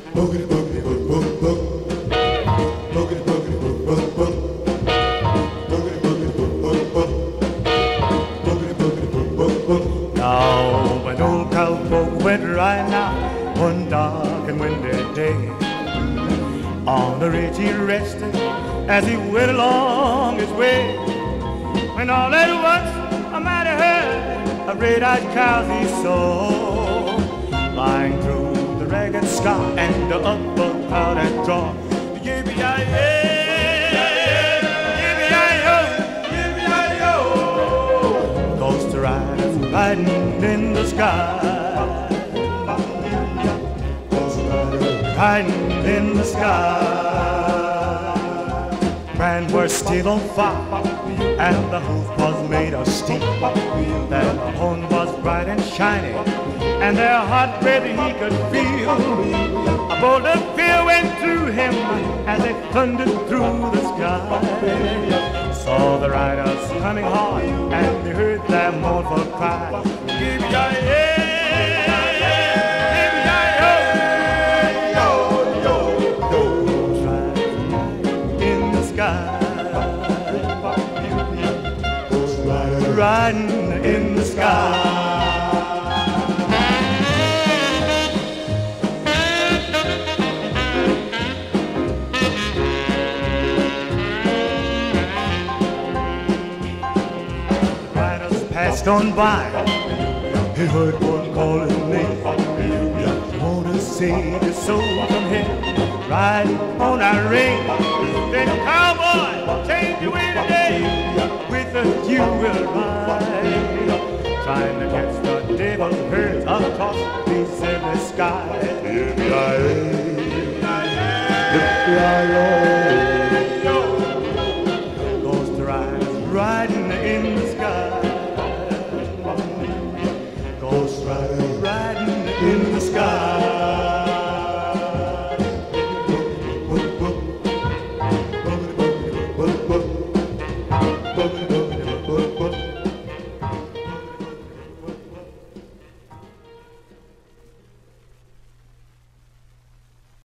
Boogity boogity boog boog boog. Boogity boogity boog boog boog. Boogity boogity boog boog boog. Boogity boogity boog boog boog. Now an old cowboy went riding out one dark and windy day. On the ridge he rested as he went along his way. When all at once a mighty herd of red-eyed cows he saw, flying through the ragged sky and up a cloud and draw. Yippee-yi-yo, yippee-yi-yo, yippee-yi-yo. Ghost riders riding in the sky, riding in the sky. Brand were still on fire, and the hoof was made of steel. Their horn was bright and shiny, and their hot breath he could feel. A bolt of fear went through him as they thundered through the sky. Saw the riders coming hard, and he heard their mournful cry. Yippee-yi-yo. Riding in the sky. Riders passed on by. He heard one call his name. Want to save your soul from here, riding on our ring. Then cowboy, change your way today. With us you will ride, trying to catch the devil's herds across these endless the sky. Yippee-yi-yo, yippee-yi-yo. Ghost riders riding in the sky.